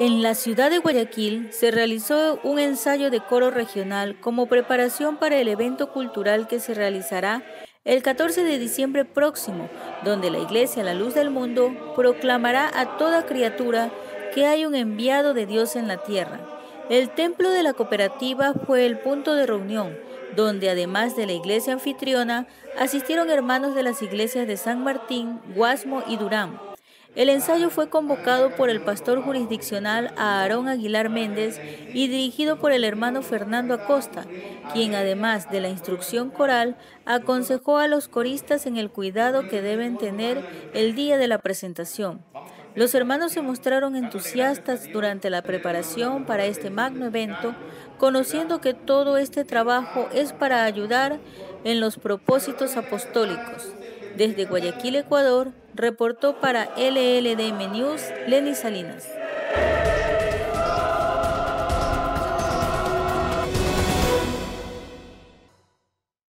En la ciudad de Guayaquil se realizó un ensayo de coro regional como preparación para el evento cultural que se realizará el 14 de diciembre próximo, donde la Iglesia La Luz del Mundo proclamará a toda criatura que hay un enviado de Dios en la tierra. El templo de la cooperativa fue el punto de reunión, donde además de la iglesia anfitriona, asistieron hermanos de las iglesias de San Martín, Guasmo y Durán. El ensayo fue convocado por el pastor jurisdiccional Aarón Aguilar Méndez y dirigido por el hermano Fernando Acosta, quien además de la instrucción coral, aconsejó a los coristas en el cuidado que deben tener el día de la presentación. Los hermanos se mostraron entusiastas durante la preparación para este magno evento, conociendo que todo este trabajo es para ayudar en los propósitos apostólicos. Desde Guayaquil, Ecuador, reportó para LLDM News Lenny Salinas.